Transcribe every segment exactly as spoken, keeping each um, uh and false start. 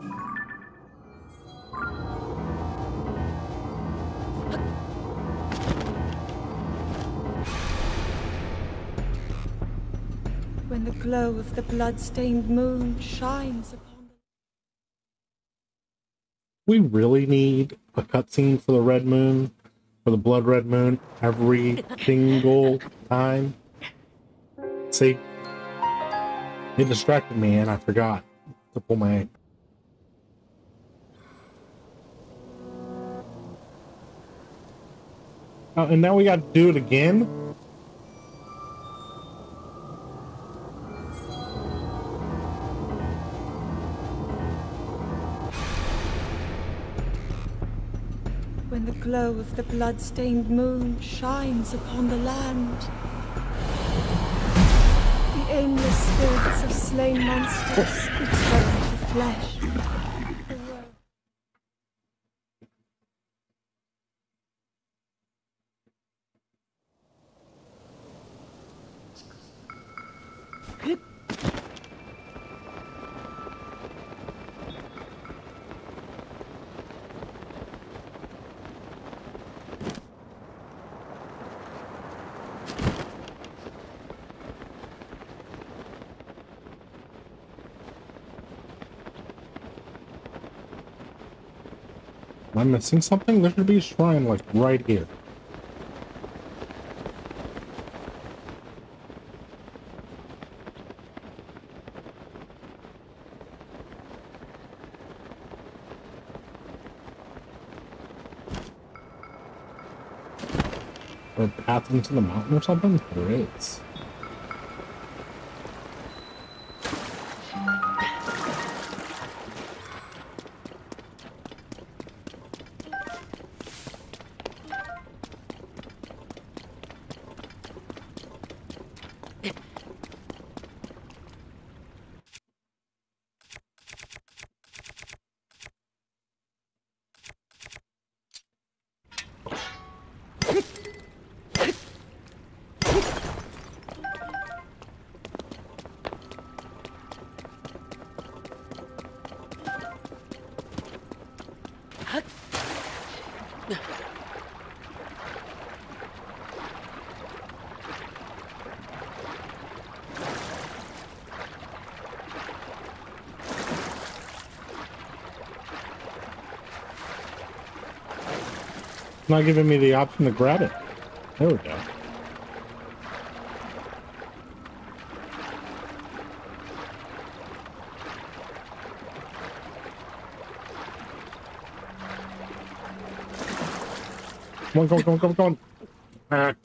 When the glow of the blood-stained moon shines upon the... We really need a cutscene for the red moon, for the blood red moon, every single time. See? It distracted me and I forgot to pull my... Oh, and now we got to do it again? When the glow of the blood-stained moon shines upon the land, the aimless spirits of slain monsters return to flesh. The world... Am I missing something? There should be a shrine, like, right here. Or a path into the mountain or something? There is. It's not giving me the option to grab it. There we go. Come on, come on, come on, come on, come on. Ah.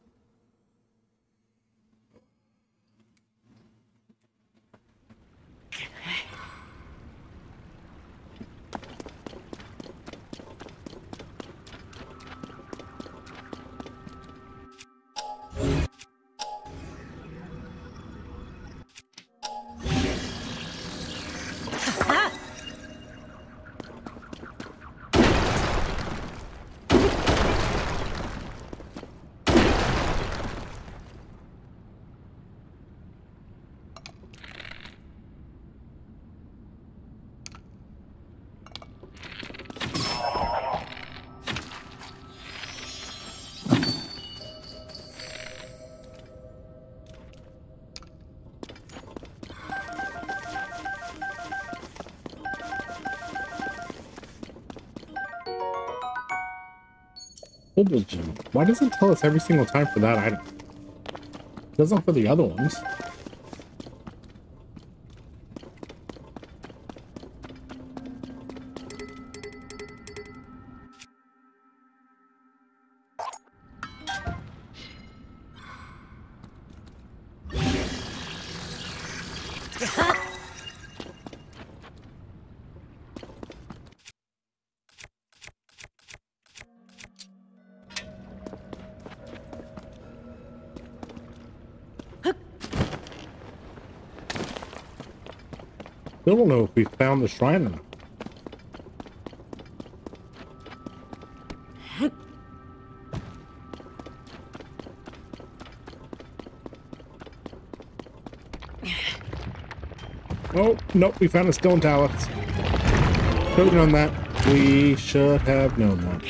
Double gem. Why does it tell us every single time for that item? It doesn't for the other ones. Still don't know if we found the shrine or not. Oh, nope, we found a stone talent. Should have known that. We should have known that.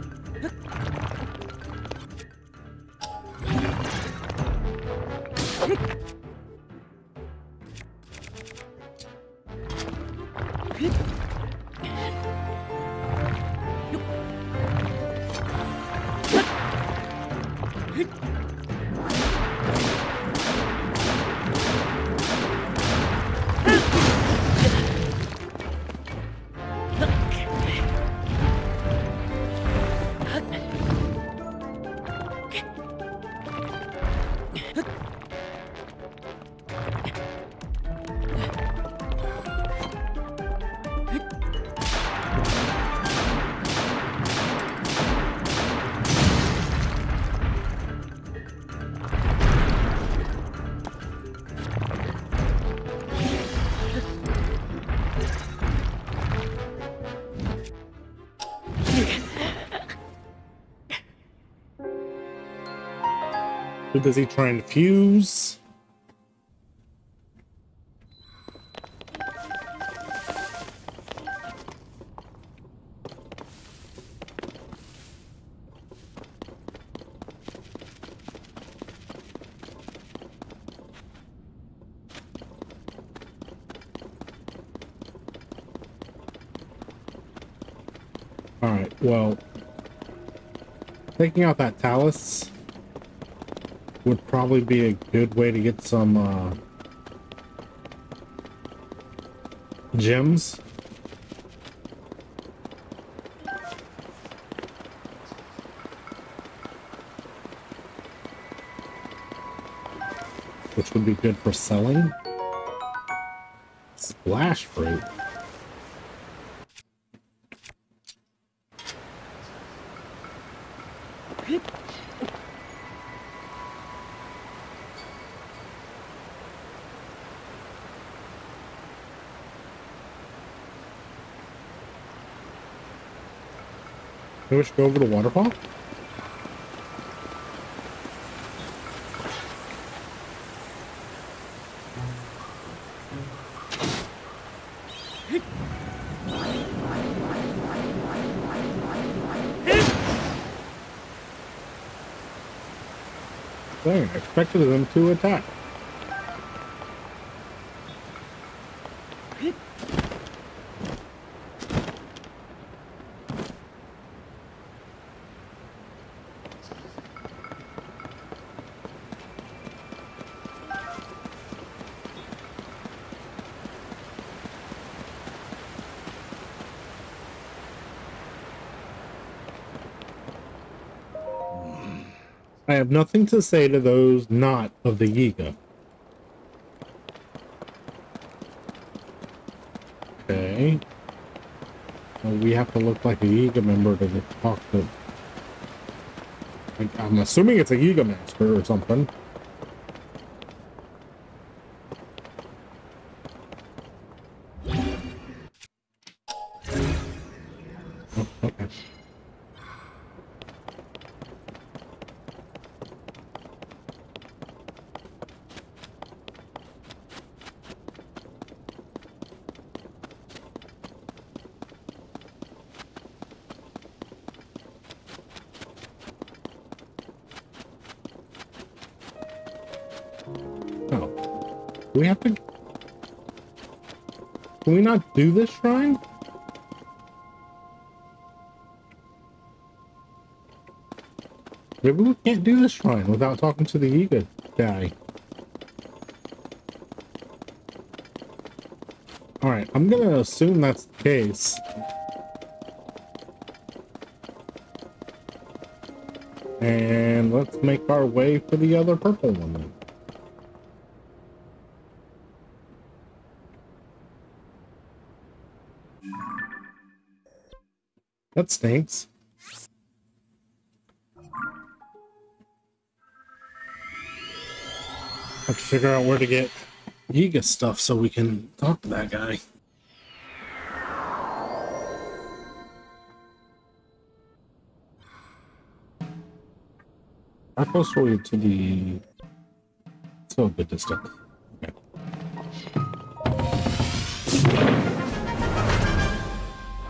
Who does he try and fuse? All right, well, taking out that talus would probably be a good way to get some uh, gems. Which would be good for selling. Splash fruit. Maybe we should go over to the waterfall? Dang, I expected them to attack. I have nothing to say to those not of the Yiga. Okay. Well, we have to look like a Yiga member to talk to. Like, I'm assuming it's a Yiga master or something. Oh, okay. Do we have to... Can we not do this shrine? Maybe we can't do this shrine without talking to the Yiga guy. Alright, I'm gonna assume that's the case. And let's make our way for the other purple one then. That stinks. Have to figure out where to get Yiga stuff so we can talk to that guy. How close are we to the... So a good distance. Okay.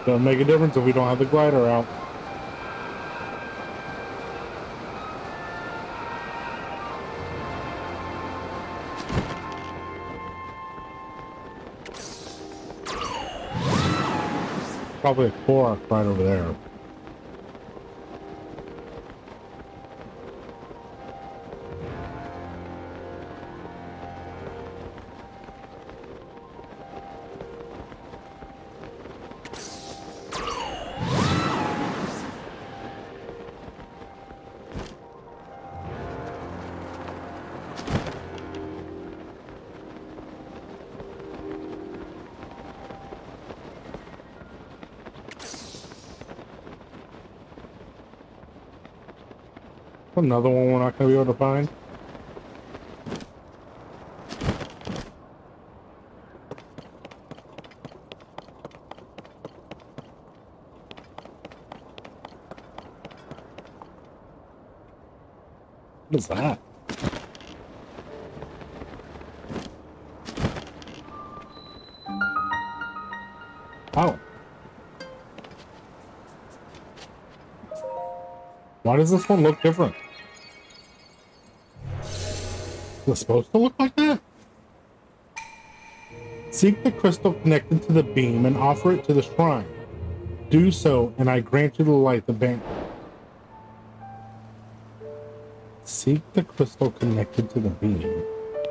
Doesn't make a difference if we don't have the glider out. Probably a core right over there. Another one we're not going to be able to find. What is that? Oh. Why does this one look different? Is it supposed to look like that? Seek the crystal connected to the beam and offer it to the shrine. Do so, and I grant you to light the beam. Seek the crystal connected to the beam.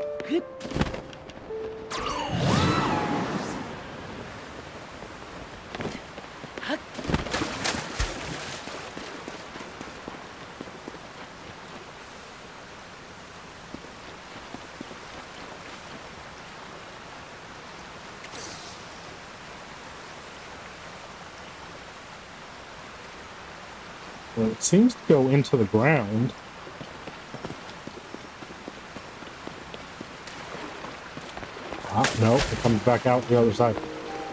Well, it seems to go into the ground. Ah, no, it comes back out the other side.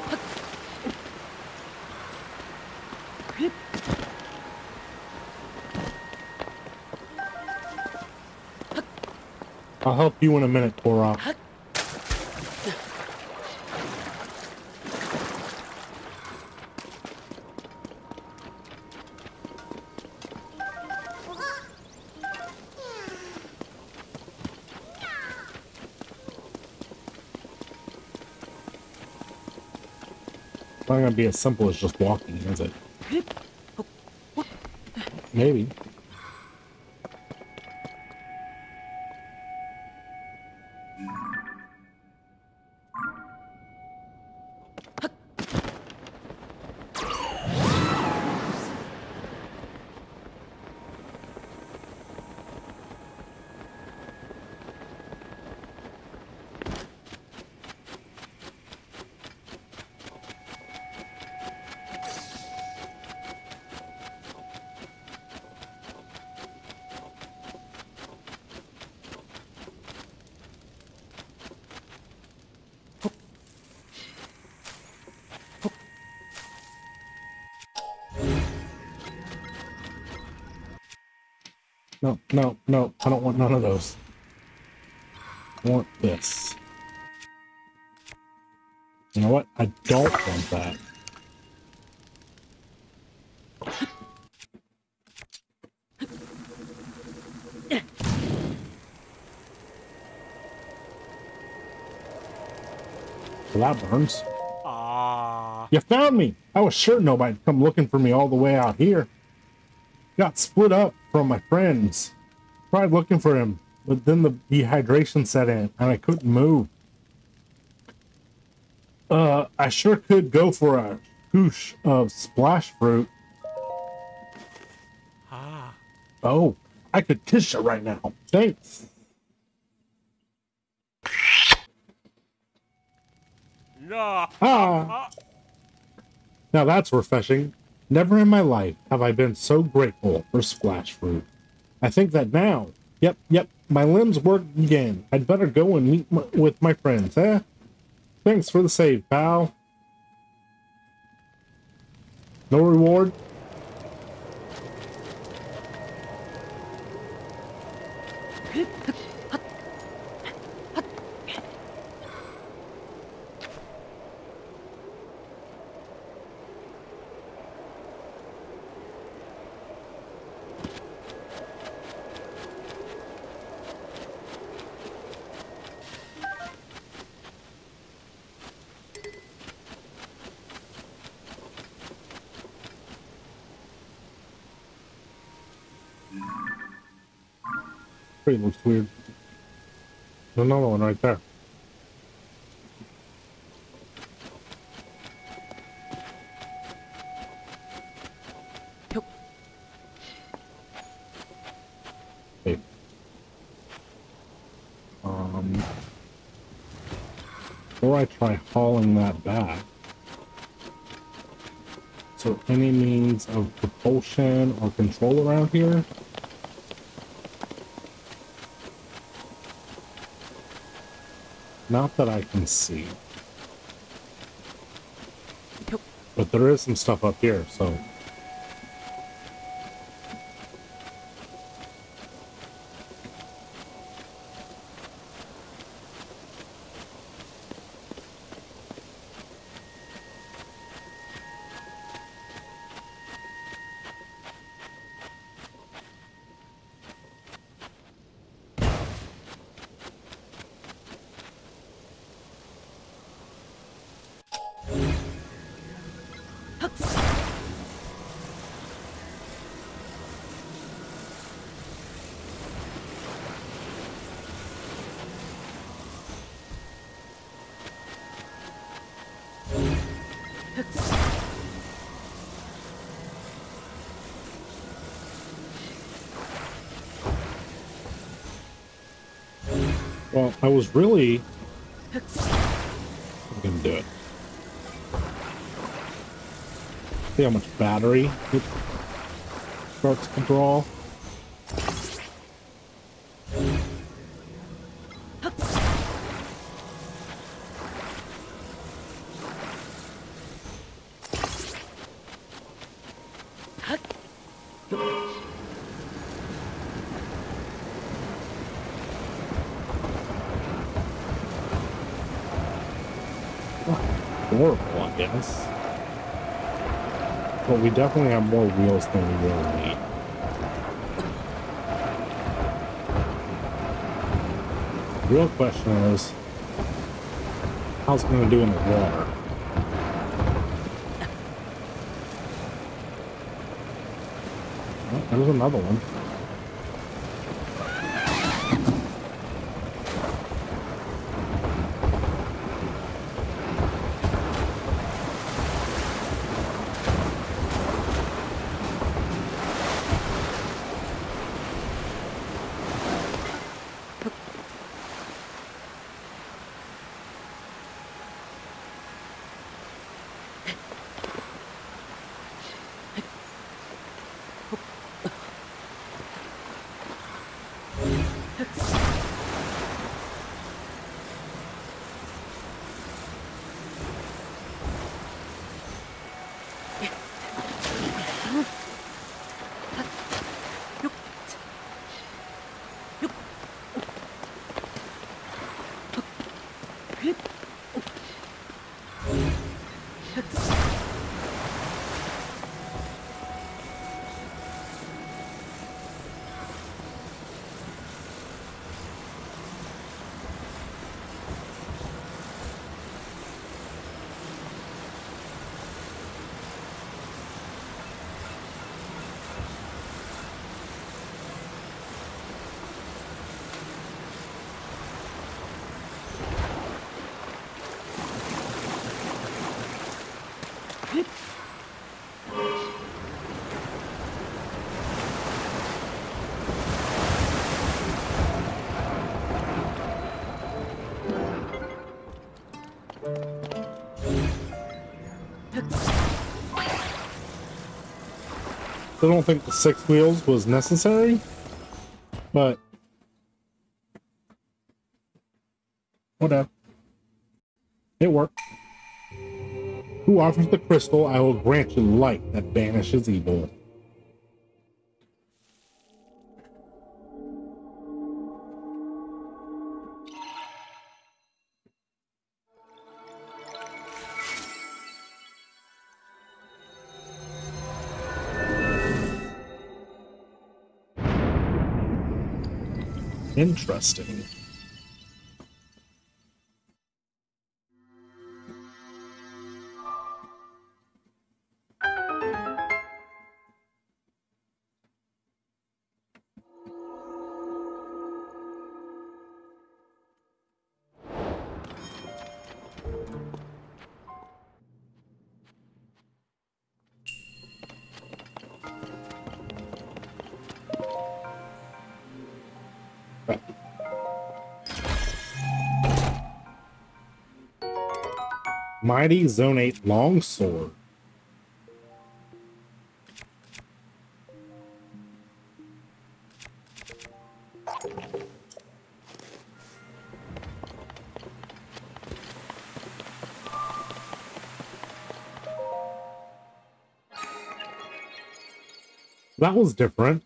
I'll help you in a minute, Korok. It's not going to be as simple as just walking, is it? Maybe. No, no, no, I don't want none of those. I want this. You know what? I don't want that. So that burns. Ah. You found me! I was sure nobody'd come looking for me all the way out here. Got split up from my friends. Tried looking for him, but then the dehydration set in and I couldn't move. Uh, I sure could go for a goosh of splash fruit. Ah. Oh, I could kiss you right now. Thanks. No. Ah. Now that's refreshing. Never in my life have I been so grateful for splash fruit. I think that now, yep, yep, my limbs work again. I'd better go and meet my, with my friends, eh? Thanks for the save, pal. No reward? crate looks weird. There's another one right there. Hey. Um, before I try hauling that back, so any means of propulsion or control around here? Not that I can see. But there is some stuff up here, so... Well, I was really... I'm gonna do it. See how much battery it starts to draw. Horrible, I guess. But we definitely have more wheels than we really need. The real question is, how's it going to do in the water? Oh, there's another one. I don't think the six wheels was necessary, but whatever. It worked. Who offers the crystal, I will grant you light that banishes evil. Interesting. Mighty Zone eight Longsword. That was different.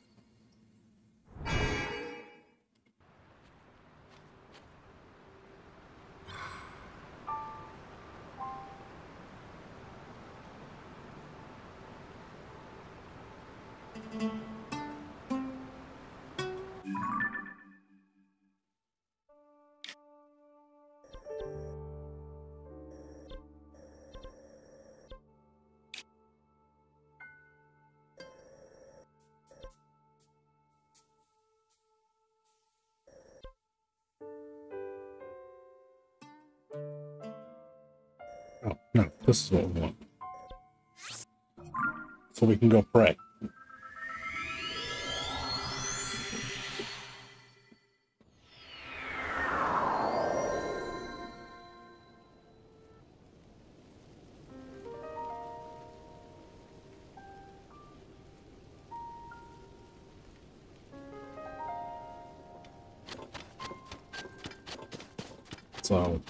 Oh, no, this is what we want. So we can go pray. So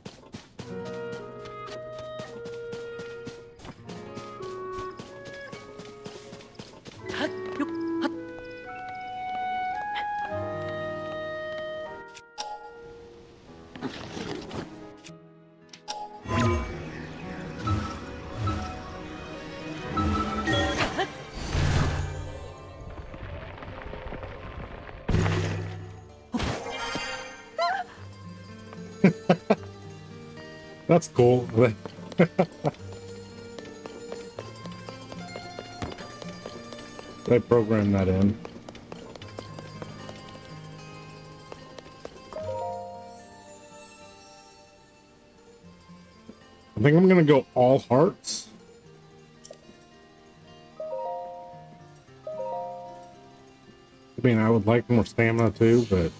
that's cool. They programmed that in. I think I'm gonna go all hearts. I mean, I would like more stamina too, but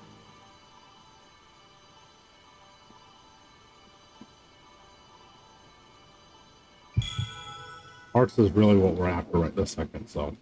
hearts is really what we're after right this second, so.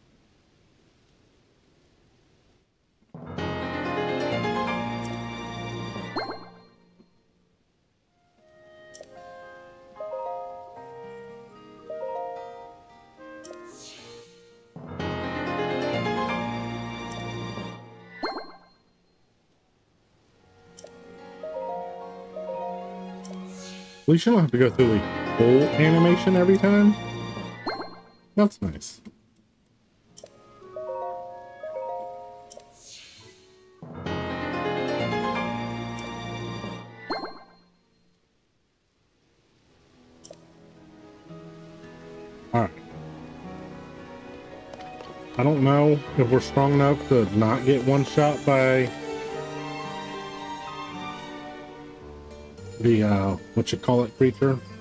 At least you don't have to go through the whole animation every time. That's nice. Alright. I don't know if we're strong enough to not get one shot by the, uh, what you call it, creature.